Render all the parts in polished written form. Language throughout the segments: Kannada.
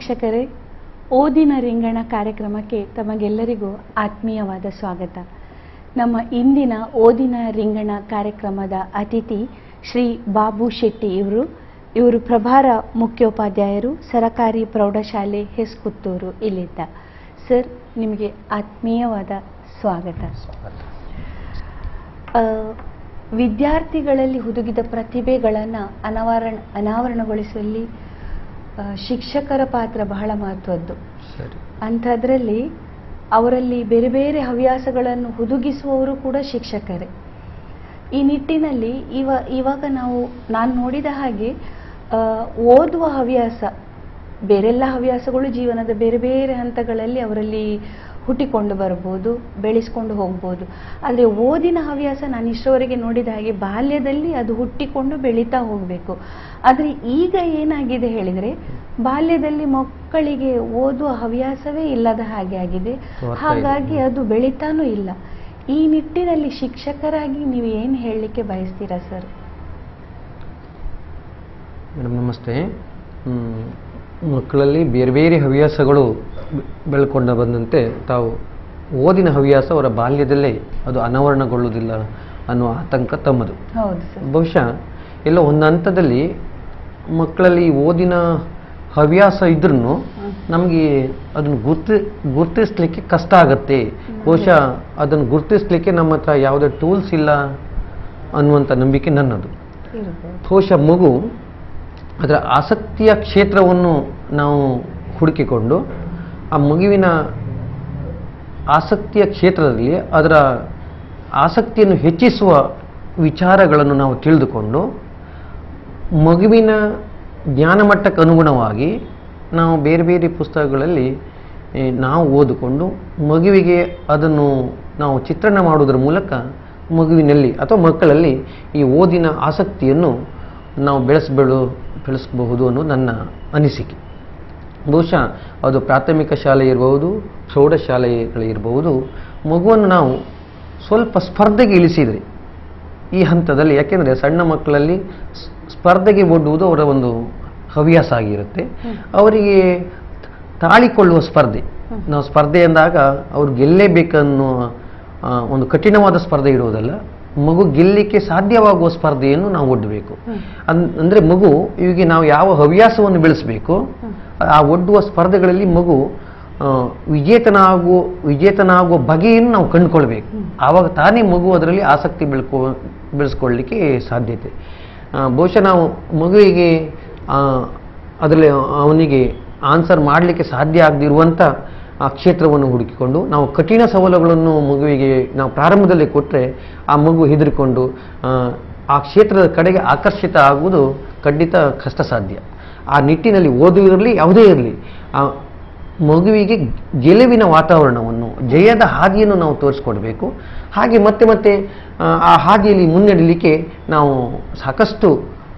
ವೀಕ್ಷಕರೇ, ಓದಿನ ರಿಂಗಣ ಕಾರ್ಯಕ್ರಮಕ್ಕೆ ತಮಗೆಲ್ಲರಿಗೂ ಆತ್ಮೀಯವಾದ ಸ್ವಾಗತ. ನಮ್ಮ ಇಂದಿನ ಓದಿನ ರಿಂಗಣ ಕಾರ್ಯಕ್ರಮದ ಅತಿಥಿ ಶ್ರೀ ಬಾಬು ಶೆಟ್ಟಿ ಇವರು ಪ್ರಭಾರ ಮುಖ್ಯೋಪಾಧ್ಯಾಯರು, ಸರಕಾರಿ ಪ್ರೌಢಶಾಲೆ ಹೆಸ್ಪುತ್ತೂರು ಇಲ್ಲಿದ್ದ. ಸರ್, ನಿಮಗೆ ಆತ್ಮೀಯವಾದ ಸ್ವಾಗತ. ವಿದ್ಯಾರ್ಥಿಗಳಲ್ಲಿ ಹುದುಗಿದ ಪ್ರತಿಭೆಗಳನ್ನು ಅನಾವರಣಗೊಳಿಸುವಲ್ಲಿ ಶಿಕ್ಷಕರ ಪಾತ್ರ ಬಹಳ ಮಹತ್ವದ್ದು. ಅಂಥದ್ರಲ್ಲಿ ಅವರಲ್ಲಿ ಬೇರೆ ಬೇರೆ ಹವ್ಯಾಸಗಳನ್ನು ಹುದುಗಿಸುವವರು ಕೂಡ ಶಿಕ್ಷಕರೇ. ಈ ನಿಟ್ಟಿನಲ್ಲಿ ಇವಾಗ ನಾನು ನೋಡಿದ ಹಾಗೆ ಓದುವ ಹವ್ಯಾಸ, ಬೇರೆಲ್ಲ ಹವ್ಯಾಸಗಳು ಜೀವನದ ಬೇರೆ ಬೇರೆ ಹಂತಗಳಲ್ಲಿ ಅವರಲ್ಲಿ ಹುಟ್ಟಿಕೊಂಡು ಬರ್ಬೋದು, ಬೆಳೆಸ್ಕೊಂಡು ಹೋಗ್ಬೋದು. ಆದರೆ ಓದಿನ ಹವ್ಯಾಸ ನಾನು ಇಷ್ಟರವರೆಗೆ ನೋಡಿದ ಹಾಗೆ ಬಾಲ್ಯದಲ್ಲಿ ಅದು ಹುಟ್ಟಿಕೊಂಡು ಬೆಳೀತಾ ಹೋಗಬೇಕು. ಆದರೆ ಈಗ ಏನಾಗಿದೆ ಹೇಳಿದರೆ, ಬಾಲ್ಯದಲ್ಲಿ ಮಕ್ಕಳಿಗೆ ಓದುವ ಹವ್ಯಾಸವೇ ಇಲ್ಲದ ಹಾಗೆ ಆಗಿದೆ. ಹಾಗಾಗಿ ಅದು ಬೆಳೀತಾನೂ ಇಲ್ಲ. ಈ ನಿಟ್ಟಿನಲ್ಲಿ ಶಿಕ್ಷಕರಾಗಿ ನೀವು ಏನು ಹೇಳಲಿಕ್ಕೆ ಬಯಸ್ತೀರಾ ಸರ್? ಮೇಡಮ್ ನಮಸ್ತೆ. ಮಕ್ಕಳಲ್ಲಿ ಬೇರೆ ಬೇರೆ ಹವ್ಯಾಸಗಳು ಬೆಳ್ಕೊಂಡು ಬಂದಂತೆ ತಾವು ಓದಿನ ಹವ್ಯಾಸ ಅವರ ಬಾಲ್ಯದಲ್ಲೇ ಅದು ಅನಾವರಣಗೊಳ್ಳುವುದಿಲ್ಲ ಅನ್ನುವ ಆತಂಕ ತಮ್ಮದು. ಬಹುಶಃ ಎಲ್ಲೋ ಒಂದು ಹಂತದಲ್ಲಿ ಮಕ್ಕಳಲ್ಲಿ ಓದಿನ ಹವ್ಯಾಸ ಇದ್ರೂ ನಮಗೆ ಅದನ್ನು ಗುರ್ತಿಸ್ಲಿಕ್ಕೆ ಕಷ್ಟ ಆಗುತ್ತೆ. ಬಹುಶಃ ಅದನ್ನು ಗುರ್ತಿಸ್ಲಿಕ್ಕೆ ನಮ್ಮ ಹತ್ರ ಯಾವುದೇ ಟೂಲ್ಸ್ ಇಲ್ಲ ಅನ್ನುವಂಥ ನಂಬಿಕೆ ನನ್ನದು. ಬಹುಶಃ ಮಗು ಅದರ ಆಸಕ್ತಿಯ ಕ್ಷೇತ್ರವನ್ನು ನಾವು ಹುಡುಕಿಕೊಂಡು ಆ ಮಗುವಿನ ಆಸಕ್ತಿಯ ಕ್ಷೇತ್ರದಲ್ಲಿ ಅದರ ಆಸಕ್ತಿಯನ್ನು ಹೆಚ್ಚಿಸುವ ವಿಚಾರಗಳನ್ನು ನಾವು ತಿಳಿದುಕೊಂಡು ಮಗುವಿನ ಜ್ಞಾನಮಟ್ಟಕ್ಕೆ ಅನುಗುಣವಾಗಿ ನಾವು ಬೇರೆ ಬೇರೆ ಪುಸ್ತಕಗಳಲ್ಲಿ ನಾವು ಓದಿಕೊಂಡು ಮಗುವಿಗೆ ಅದನ್ನು ನಾವು ಚಿತ್ರಣ ಮಾಡುವುದರ ಮೂಲಕ ಮಗುವಿನಲ್ಲಿ ಅಥವಾ ಮಕ್ಕಳಲ್ಲಿ ಈ ಓದಿನ ಆಸಕ್ತಿಯನ್ನು ನಾವು ಬೆಳೆಸಬಹುದು ಅನ್ನೋದು ನನ್ನ ಅನಿಸಿಕೆ. ಬಹುಶಃ ಅದು ಪ್ರಾಥಮಿಕ ಶಾಲೆ ಇರಬಹುದು, ಪ್ರೌಢಶಾಲೆಗಳಿರಬಹುದು. ಮಗುವನ್ನು ನಾವು ಸ್ವಲ್ಪ ಸ್ಪರ್ಧೆಗೆ ಇಳಿಸಿದರೆ ಈ ಹಂತದಲ್ಲಿ, ಯಾಕೆಂದರೆ ಸಣ್ಣ ಮಕ್ಕಳಲ್ಲಿ ಸ್ಪರ್ಧೆಗೆ ಒಡ್ಡುವುದು ಅವರ ಒಂದು ಹವ್ಯಾಸ ಆಗಿರುತ್ತೆ. ಅವರಿಗೆ ತಾಳಿಕೊಳ್ಳುವ ಸ್ಪರ್ಧೆ, ನಾವು ಸ್ಪರ್ಧೆ ಎಂದಾಗ ಅವ್ರು ಗೆಲ್ಲೇಬೇಕನ್ನೋ ಒಂದು ಕಠಿಣವಾದ ಸ್ಪರ್ಧೆ ಇಡುವುದಲ್ಲ, ಮಗು ಗೆಲ್ಲಲಿಕ್ಕೆ ಸಾಧ್ಯವಾಗುವ ಸ್ಪರ್ಧೆಯನ್ನು ನಾವು ಒಡ್ಡಬೇಕು. ಅಂದರೆ ಮಗು ಇವಾಗ ನಾವು ಯಾವ ಹವ್ಯಾಸವನ್ನು ಬೆಳೆಸಬೇಕು, ಆ ಒಡ್ಡುವ ಸ್ಪರ್ಧೆಗಳಲ್ಲಿ ಮಗು ವಿಜೇತನಾಗುವ ಬಗೆಯನ್ನು ನಾವು ಕಂಡುಕೊಳ್ಬೇಕು. ಆವಾಗ ತಾನೇ ಮಗು ಅದರಲ್ಲಿ ಆಸಕ್ತಿ ಬೆಳೆಸ್ಕೊಳ್ಳಲಿಕ್ಕೆ ಸಾಧ್ಯತೆ. ಬಹುಶಃ ನಾವು ಮಗುವಿಗೆ ಅದರಲ್ಲಿ ಅವನಿಗೆ ಆನ್ಸರ್ ಮಾಡಲಿಕ್ಕೆ ಸಾಧ್ಯ ಆಗದಿರುವಂಥ ಆ ಕ್ಷೇತ್ರವನ್ನು ಹುಡುಕಿಕೊಂಡು ನಾವು ಕಠಿಣ ಸವಾಲುಗಳನ್ನು ಮಗುವಿಗೆ ನಾವು ಪ್ರಾರಂಭದಲ್ಲಿ ಕೊಟ್ಟರೆ ಆ ಮಗು ಹೆದರಿಕೊಂಡು ಆ ಕ್ಷೇತ್ರದ ಕಡೆಗೆ ಆಕರ್ಷಿತ ಆಗುವುದು ಖಂಡಿತ ಕಷ್ಟ ಸಾಧ್ಯ. ಆ ನಿಟ್ಟಿನಲ್ಲಿ ಓದು ಇರಲಿ ಯಾವುದೇ ಇರಲಿ, ಆ ಮಗುವಿಗೆ ಗೆಲುವಿನ ವಾತಾವರಣವನ್ನು, ಜಯದ ಹಾದಿಯನ್ನು ನಾವು ತೋರಿಸ್ಕೊಡ್ಬೇಕು. ಹಾಗೆ ಮತ್ತೆ ಮತ್ತೆ ಆ ಹಾದಿಯಲ್ಲಿ ಮುನ್ನಡೆಯಲಿಕ್ಕೆ ನಾವು ಸಾಕಷ್ಟು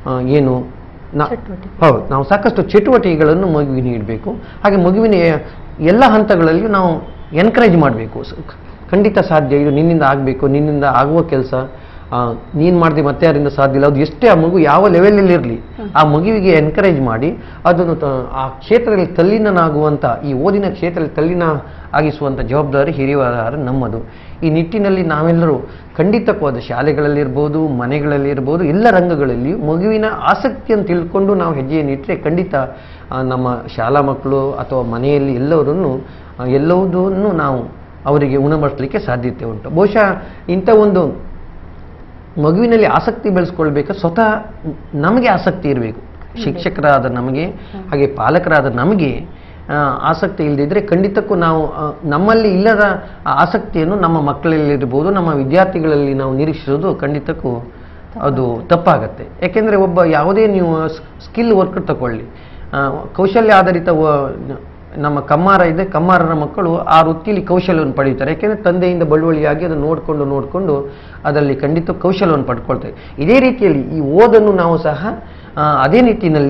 ನಾವು ಸಾಕಷ್ಟು ಚಟುವಟಿಕೆಗಳನ್ನು ಮಗುವಿಗೆ ನೀಡಬೇಕು. ಹಾಗೆ ಮಗುವಿನ ಎಲ್ಲ ಹಂತಗಳಲ್ಲಿಯೂ ನಾವು ಎನ್ಕರೇಜ್ ಮಾಡಬೇಕು. ಖಂಡಿತ ಸಾಧ್ಯ, ಇದು ನಿನ್ನಿಂದ ಆಗಬೇಕು, ನಿನ್ನಿಂದ ಆಗುವ ಕೆಲಸ, ನೀನು ಮಾಡಿದೆ ಮತ್ತೆ ಯಾರಿಂದ ಸಾಧ್ಯ ಇಲ್ಲ. ಅದು ಎಷ್ಟೇ ಆ ಮಗು ಯಾವ ಲೆವೆಲಲ್ಲಿ ಇರಲಿ, ಆ ಮಗುವಿಗೆ ಎನ್ಕರೇಜ್ ಮಾಡಿ ಅದನ್ನು ಆ ಕ್ಷೇತ್ರದಲ್ಲಿ ತಲ್ಲೀನನಾಗುವಂಥ, ಈ ಓದಿನ ಕ್ಷೇತ್ರದಲ್ಲಿ ತಲ್ಲೀನ ಆಗಿಸುವಂಥ ಜವಾಬ್ದಾರಿ ಹಿರಿಯರ ನಮ್ಮದು. ಈ ನಿಟ್ಟಿನಲ್ಲಿ ನಾವೆಲ್ಲರೂ ಖಂಡಿತಕ್ಕೂ ಅದು ಶಾಲೆಗಳಲ್ಲಿರ್ಬೋದು, ಮನೆಗಳಲ್ಲಿರ್ಬೋದು, ಎಲ್ಲ ರಂಗಗಳಲ್ಲಿಯೂ ಮಗುವಿನ ಆಸಕ್ತಿಯನ್ನು ತಿಳ್ಕೊಂಡು ನಾವು ಹೆಜ್ಜೆಯನ್ನಿಟ್ಟರೆ ಖಂಡಿತ ನಮ್ಮ ಶಾಲಾ ಮಕ್ಕಳು ಅಥವಾ ಮನೆಯಲ್ಲಿ ಎಲ್ಲವುದನ್ನು ನಾವು ಅವರಿಗೆ ಉಣಬಡಿಸಲಿಕ್ಕೆ ಸಾಧ್ಯತೆ ಉಂಟು. ಬಹುಶಃ ಇಂಥ ಒಂದು ಮಗುವಿನಲ್ಲಿ ಆಸಕ್ತಿ ಬೆಳೆಸ್ಕೊಳ್ಬೇಕು. ಸ್ವತಃ ನಮಗೆ ಆಸಕ್ತಿ ಇರಬೇಕು. ಶಿಕ್ಷಕರಾದ ನಮಗೆ, ಹಾಗೆ ಪಾಲಕರಾದ ನಮಗೆ ಆಸಕ್ತಿ ಇಲ್ಲದಿದ್ದರೆ ಖಂಡಿತಕ್ಕೂ ನಾವು ನಮ್ಮಲ್ಲಿ ಇಲ್ಲದ ಆಸಕ್ತಿಯನ್ನು ನಮ್ಮ ಮಕ್ಕಳಲ್ಲಿರ್ಬೋದು, ನಮ್ಮ ವಿದ್ಯಾರ್ಥಿಗಳಲ್ಲಿ ನಾವು ನಿರೀಕ್ಷಿಸೋದು ಖಂಡಿತಕ್ಕೂ ಅದು ತಪ್ಪಾಗತ್ತೆ. ಯಾಕೆಂದರೆ ಯಾವುದೇ ನೀವು ಸ್ಕಿಲ್ ವರ್ಕರ್ ತಗೊಳ್ಳಿ, ಕೌಶಲ್ಯ ಆಧಾರಿತ ನಮ್ಮ ಕಮ್ಮಾರರ ಮಕ್ಕಳು ಆ ವೃತ್ತಿಯಲ್ಲಿ ಕೌಶಲ್ಯವನ್ನು ಪಡೆಯುತ್ತಾರೆ. ಯಾಕೆಂದರೆ ತಂದೆಯಿಂದ ಬಳುವಳಿಯಾಗಿ ಅದನ್ನು ನೋಡಿಕೊಂಡು ಅದರಲ್ಲಿ ಖಂಡಿತ ಕೌಶಲ್ಯವನ್ನು ಪಡ್ಕೊಳ್ತೇವೆ. ಇದೇ ರೀತಿಯಲ್ಲಿ ಈ ಓದನ್ನು ನಾವು ಸಹ ಅದೇ ನಿಟ್ಟಿನಲ್ಲಿ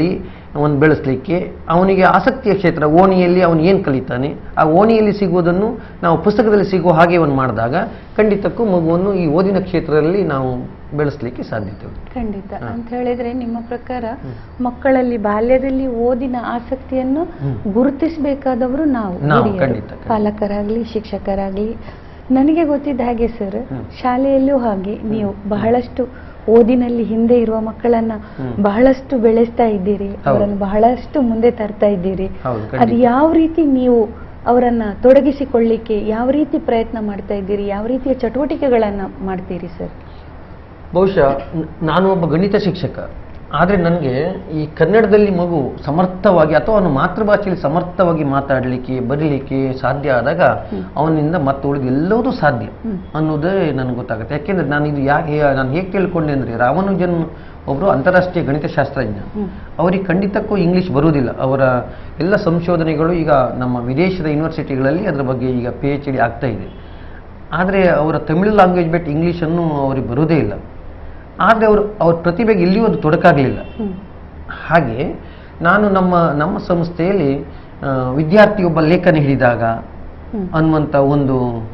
ಒಂದು ಬೆಳೆಸಲಿಕ್ಕೆ ಅವನಿಗೆ ಆಸಕ್ತಿಯ ಕ್ಷೇತ್ರ ಓಣಿಯಲ್ಲಿ ಅವನು ಏನು ಕಲಿತಾನೆ ಆ ಓಣಿಯಲ್ಲಿ ಸಿಗುವುದನ್ನು ನಾವು ಪುಸ್ತಕದಲ್ಲಿ ಸಿಗುವ ಹಾಗೆ ಅವನು ಮಾಡಿದಾಗ ಖಂಡಿತಕ್ಕೂ ಮಗುವನ್ನು ಈ ಓದಿನ ಕ್ಷೇತ್ರದಲ್ಲಿ ನಾವು ಬೆಳೆಸಲಿಕ್ಕೆ ಸಾಧ್ಯತೆ ಉಂಟು. ಖಂಡಿತ ಅಂತ ಹೇಳಿದ್ರೆ ನಿಮ್ಮ ಪ್ರಕಾರ ಮಕ್ಕಳಲ್ಲಿ ಬಾಲ್ಯದಲ್ಲಿ ಓದಿನ ಆಸಕ್ತಿಯನ್ನು ಗುರುತಿಸಬೇಕಾದವರು ನಾವು ಪಾಲಕರಾಗ್ಲಿ ಶಿಕ್ಷಕರಾಗ್ಲಿ. ನನಗೆ ಗೊತ್ತಿದ್ದ ಹಾಗೆ ಸರ್, ಶಾಲೆಯಲ್ಲೂ ಹಾಗೆ ನೀವು ಬಹಳಷ್ಟು ಓದಿನಲ್ಲಿ ಹಿಂದೆ ಇರುವ ಮಕ್ಕಳನ್ನ ಬಹಳಷ್ಟು ಬೆಳೆಸ್ತಾ ಇದ್ದೀರಿ, ಅವರನ್ನು ಬಹಳಷ್ಟು ಮುಂದೆ ತರ್ತಾ ಇದ್ದೀರಿ. ಅದು ಯಾವ ರೀತಿ ನೀವು ಅವರನ್ನ ತೊಡಗಿಸಿಕೊಳ್ಳಿಕ್ಕೆ ಯಾವ ರೀತಿ ಪ್ರಯತ್ನ ಮಾಡ್ತಾ ಇದ್ದೀರಿ, ಯಾವ ರೀತಿಯ ಚಟುವಟಿಕೆಗಳನ್ನ ಮಾಡ್ತೀರಿ ಸರ್? ಬಹುಶಃ ನಾನು ಒಬ್ಬ ಗಣಿತ ಶಿಕ್ಷಕ, ಆದರೆ ನನಗೆ ಈ ಕನ್ನಡದಲ್ಲಿ ಮಗು ಸಮರ್ಥವಾಗಿ ಅಥವಾ ಅವನು ಮಾತೃಭಾಷೆಯಲ್ಲಿ ಸಮರ್ಥವಾಗಿ ಮಾತಾಡಲಿಕ್ಕೆ ಬರೀಲಿಕ್ಕೆ ಸಾಧ್ಯ ಆದಾಗ ಅವನಿಂದ ಮತ್ತೆ ಉಳಿದು ಎಲ್ಲವೂ ಸಾಧ್ಯ ಅನ್ನೋದೇ ನನಗೆ ಗೊತ್ತಾಗುತ್ತೆ. ಯಾಕೆಂದ್ರೆ ನಾನು ಇದು ನಾನು ಹೇಗೆ ಕೇಳ್ಕೊಂಡೆ ಅಂದರೆ, ರಾಮಾನುಜನ್ ಒಬ್ಬರು ಅಂತಾರಾಷ್ಟ್ರೀಯ ಗಣಿತಶಾಸ್ತ್ರಜ್ಞ, ಅವರಿಗೆ ಖಂಡಿತಕ್ಕೂ ಇಂಗ್ಲೀಷ್ ಬರುವುದಿಲ್ಲ. ಅವರ ಎಲ್ಲ ಸಂಶೋಧನೆಗಳು ಈಗ ನಮ್ಮ ವಿದೇಶದ ಯೂನಿವರ್ಸಿಟಿಗಳಲ್ಲಿ ಅದರ ಬಗ್ಗೆ ಈಗ PhD ಆಗ್ತಾ ಇದೆ. ಆದರೆ ಅವರ ತಮಿಳು ಲ್ಯಾಂಗ್ವೇಜ್ ಬಿಟ್ಟು ಇಂಗ್ಲೀಷನ್ನು ಅವ್ರಿಗೆ ಬರೋದೇ ಇಲ್ಲ. ಆದರೆ ಅವ್ರ ಪ್ರತಿಭೆಗೆ ಎಲ್ಲಿಯೂ ಅದು ತೊಡಕಾಗಲಿಲ್ಲ. ಹಾಗೆ ನಾನು ನಮ್ಮ ಸಂಸ್ಥೆಯಲ್ಲಿ ವಿದ್ಯಾರ್ಥಿಯೊಬ್ಬ ಲೇಖನ ಹಿಡಿದಾಗ ಅನ್ನುವಂಥ ಒಂದು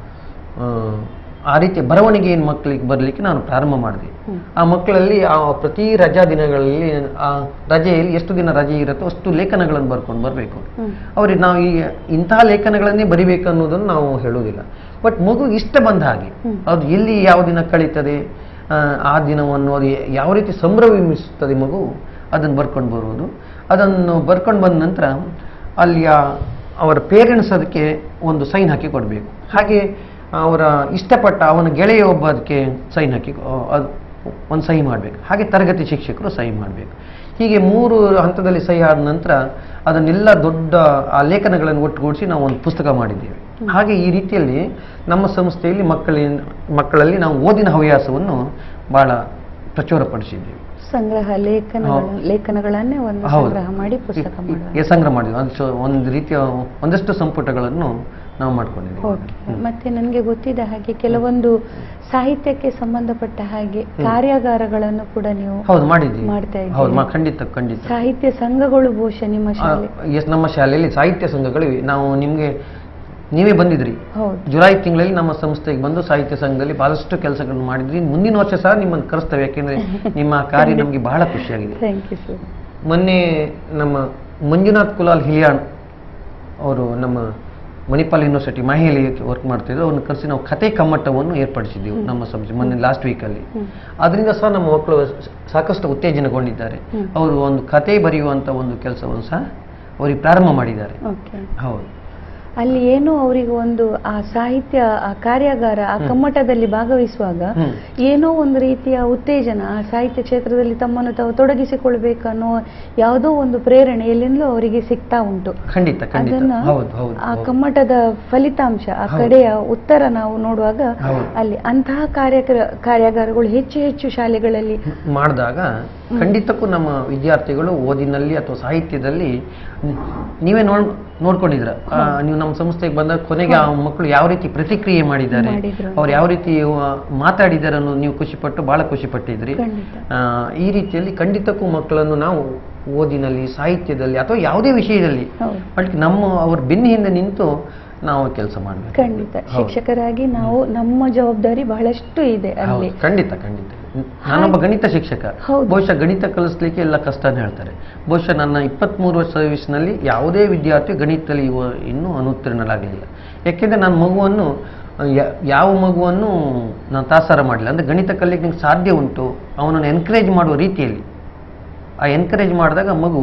ಆ ರೀತಿಯ ಬರವಣಿಗೆ ಏನು ಮಕ್ಕಳಿಗೆ ಬರಲಿಕ್ಕೆ ನಾನು ಪ್ರಾರಂಭ ಮಾಡಿದೆ. ಆ ಮಕ್ಕಳಲ್ಲಿ ಪ್ರತಿ ರಜಾ ದಿನಗಳಲ್ಲಿ ಆ ರಜೆಯಲ್ಲಿ ಎಷ್ಟು ದಿನ ರಜೆ ಇರುತ್ತೋ ಅಷ್ಟು ಲೇಖನಗಳನ್ನು ಬರ್ಕೊಂಡು ಬರಬೇಕು. ಅವ್ರಿಗೆ ನಾವು ಇಂತಹ ಲೇಖನಗಳನ್ನೇ ಬರಿಬೇಕು ಅನ್ನೋದನ್ನು ನಾವು ಹೇಳುವುದಿಲ್ಲ. ಬಟ್ ಮಗು ಇಷ್ಟ ಬಂದ ಹಾಗೆ ಅದು ಎಲ್ಲಿ ಯಾವ ದಿನ ಕಳೀತದೆ ಆ ದಿನವನ್ನು ಅದು ಯಾವ ರೀತಿ ಸಂಭ್ರಮಿಸುತ್ತದೆ ಮಗು ಅದನ್ನು ಬರ್ಕೊಂಡು ಬರುವುದು. ಅದನ್ನು ಬರ್ಕೊಂಡು ಬಂದ ನಂತರ ಅಲ್ಲಿಯ ಅವರ ಪೇರೆಂಟ್ಸ್ ಅದಕ್ಕೆ ಒಂದು ಸೈನ್ ಹಾಕಿ ಕೊಡಬೇಕು. ಹಾಗೆ ಅವರ ಇಷ್ಟಪಟ್ಟ ಅವನ ಗೆಳೆಯ ಒಬ್ಬ ಅದಕ್ಕೆ ಸೈನ್ ಹಾಕಿ ಒಂದು ಸಹಿ ಮಾಡಬೇಕು. ಹಾಗೆ ತರಗತಿ ಶಿಕ್ಷಕರು ಸಹಿ ಮಾಡಬೇಕು. ಹೀಗೆ 3 ಹಂತದಲ್ಲಿ ಸಹಿ ಆದ ನಂತರ ಅದನ್ನೆಲ್ಲ ದೊಡ್ಡ ಆ ಲೇಖನಗಳನ್ನು ಒಟ್ಟುಗೂಡಿಸಿ ನಾವು ಒಂದು ಪುಸ್ತಕ ಮಾಡಿದ್ದೇವೆ. ಹಾಗೆ ಈ ರೀತಿಯಲ್ಲಿ ನಮ್ಮ ಸಂಸ್ಥೆಯಲ್ಲಿ ಮಕ್ಕಳಲ್ಲಿ ನಾವು ಓದಿನ ಹವ್ಯಾಸವನ್ನು ಬಹಳ ಪ್ರಚುರಪಡಿಸಿದ್ದೇವೆ. ಸಂಗ್ರಹ ಲೇಖನಗಳನ್ನೇ ಒಂದು ಸಂಗ್ರಹ ಮಾಡಿ ಪುಸ್ತಕ ಸಂಗ್ರಹ ಮಾಡಿದ್ವಿ. ಒಂದು ರೀತಿಯ ಒಂದಷ್ಟು ಸಂಪುಟಗಳನ್ನು ನಾವು ಮಾಡ್ಕೊಂಡಿದ್ದೀವಿ. ಮತ್ತೆ ನನಗೆ ಗೊತ್ತಿದ್ದ ಹಾಗೆ ಕೆಲವೊಂದು ಸಾಹಿತ್ಯಕ್ಕೆ ಸಂಬಂಧಪಟ್ಟ ಹಾಗೆ ಕಾರ್ಯಾಗಾರಗಳನ್ನು ಕೂಡ ನೀವು ಮಾಡ್ತಾ ಇದ್ದೀರಿ. ಖಂಡಿತ ಸಾಹಿತ್ಯ ಸಂಘಗಳು ಬಹುಶಃ ನಿಮ್ಮ ಶಾಲೆ? ನಮ್ಮ ಶಾಲೆಯಲ್ಲಿ ಸಾಹಿತ್ಯ ಸಂಘಗಳಿವೆ. ನಾವು ನೀವೇ ಬಂದಿದ್ರಿ ಜುಲೈ ತಿಂಗಳಲ್ಲಿ ನಮ್ಮ ಸಂಸ್ಥೆಗೆ ಬಂದು ಸಾಹಿತ್ಯ ಸಂಘದಲ್ಲಿ ಬಹಳಷ್ಟು ಕೆಲಸಗಳನ್ನು ಮಾಡಿದ್ರಿ. ಮುಂದಿನ ವರ್ಷ ಸಹ ನಿಮ್ಮನ್ನು ಕರೆಸ್ತೇವೆ, ಯಾಕೆಂದ್ರೆ ನಿಮ್ಮ ಕಾರ್ಯ ನಮಗೆ ಬಹಳ ಖುಷಿಯಾಗಿದೆ. ಮೊನ್ನೆ ನಮ್ಮ ಮಂಜುನಾಥ್ ಕುಲಾಲ್ ಹಿಲಿಯಾಣ್ ಅವರು ನಮ್ಮ ಮಣಿಪಾಲ್ ಯೂನಿವರ್ಸಿಟಿ ಮಾಹಿಲಿ ವರ್ಕ್ ಮಾಡ್ತಿದ್ರು, ಅವ್ರನ್ನ ಕರೆಸಿ ನಾವು ಕತೆ ಕಮ್ಮಟವನ್ನು ಏರ್ಪಡಿಸಿದ್ದೀವಿ ನಮ್ಮ ಸಂಸ್ಥೆ ಮೊನ್ನೆ ಲಾಸ್ಟ್ ವೀಕಲ್ಲಿ. ಅದರಿಂದ ಸಹ ನಮ್ಮ ಮಕ್ಕಳು ಸಾಕಷ್ಟು ಉತ್ತೇಜನಗೊಂಡಿದ್ದಾರೆ. ಅವರು ಒಂದು ಕತೆ ಬರೆಯುವಂಥ ಒಂದು ಕೆಲಸವನ್ನು ಸಹ ಅವರಿಗೆ ಪ್ರಾರಂಭ ಮಾಡಿದ್ದಾರೆ. ಹೌದು, ಅಲ್ಲಿ ಏನು ಅವರಿಗೆ ಒಂದು ಆ ಸಾಹಿತ್ಯ ಆ ಕಾರ್ಯಾಗಾರ ಆ ಕಮ್ಮಟದಲ್ಲಿ ಭಾಗವಹಿಸುವಾಗ ಏನೋ ಒಂದು ರೀತಿಯ ಉತ್ತೇಜನ, ಆ ಸಾಹಿತ್ಯ ಕ್ಷೇತ್ರದಲ್ಲಿ ತಮ್ಮನ್ನು ತಾವು ತೊಡಗಿಸಿಕೊಳ್ಬೇಕನ್ನೋ ಯಾವುದೋ ಒಂದು ಪ್ರೇರಣೆ ಎಲ್ಲಿಂದಲೂ ಅವರಿಗೆ ಸಿಗ್ತಾ ಉಂಟು. ಅದನ್ನ ಆ ಕಮ್ಮಟದ ಫಲಿತಾಂಶ ಆ ಕಡೆಯ ಉತ್ತರ ನಾವು ನೋಡುವಾಗ ಅಲ್ಲಿ ಅಂತಹ ಕಾರ್ಯಾಗಾರಗಳು ಹೆಚ್ಚು ಹೆಚ್ಚು ಶಾಲೆಗಳಲ್ಲಿ ಮಾಡಿದಾಗ ಖಂಡಿತಕ್ಕೂ ನಮ್ಮ ವಿದ್ಯಾರ್ಥಿಗಳು ಓದಿನಲ್ಲಿ ಅಥವಾ ಸಾಹಿತ್ಯದಲ್ಲಿ ನೀವೇ ನೋಡ್ಕೊಂಡಿದ್ರ. ನೀವು ನಮ್ಮ ಸಂಸ್ಥೆಗೆ ಬಂದಾಗ ಕೊನೆಗೆ ಆ ಮಕ್ಕಳು ಯಾವ ರೀತಿ ಪ್ರತಿಕ್ರಿಯೆ ಮಾಡಿದ್ದಾರೆ, ಅವ್ರು ಯಾವ ರೀತಿ ಮಾತಾಡಿದ್ದಾರೆ ಅನ್ನೋದು ನೀವು ಬಹಳ ಖುಷಿ ಪಟ್ಟಿದ್ರಿ. ಈ ರೀತಿಯಲ್ಲಿ ಖಂಡಿತಕ್ಕೂ ಮಕ್ಕಳನ್ನು ನಾವು ಓದಿನಲ್ಲಿ ಸಾಹಿತ್ಯದಲ್ಲಿ ಅಥವಾ ಯಾವುದೇ ವಿಷಯದಲ್ಲಿ ಅವ್ರ ಬೆನ್ನ ಹಿಂದೆ ನಿಂತು ನಾವು ಕೆಲಸ ಮಾಡಬೇಕು. ಖಂಡಿತ ಶಿಕ್ಷಕರಾಗಿ ನಾವು ನಮ್ಮ ಜವಾಬ್ದಾರಿ ಬಹಳಷ್ಟು ಇದೆ ಅಲ್ಲಿ. ಖಂಡಿತ ನಾನೊಬ್ಬ ಗಣಿತ ಶಿಕ್ಷಕ. ಬಹುಶಃ ಗಣಿತ ಕಲಿಸ್ಲಿಕ್ಕೆ ಎಲ್ಲ ಕಷ್ಟನೇ ಹೇಳ್ತಾರೆ. ಬಹುಶಃ ನನ್ನ 23 ವರ್ಷ ಸರ್ವಿಸ್ನಲ್ಲಿ ಯಾವುದೇ ವಿದ್ಯಾರ್ಥಿ ಗಣಿತದಲ್ಲಿ ಇನ್ನೂ ಅನುತ್ತೀರ್ಣರಾಗಲಿಲ್ಲ. ಯಾಕೆಂದ್ರೆ ನನ್ನ ಮಗುವನ್ನು ಯಾವ ಮಗುವನ್ನು ನಾನು ತಾತ್ಸಾರ ಮಾಡಲಿಲ್ಲ. ಅಂದರೆ ಗಣಿತ ಕಲಿಯಕ್ಕೆ ನಿಮ್ಗೆ ಸಾಧ್ಯ ಉಂಟು, ಅವನನ್ನು ಎನ್ಕರೇಜ್ ಮಾಡುವ ರೀತಿಯಲ್ಲಿ. ಆ ಎನ್ಕರೇಜ್ ಮಾಡಿದಾಗ ಮಗು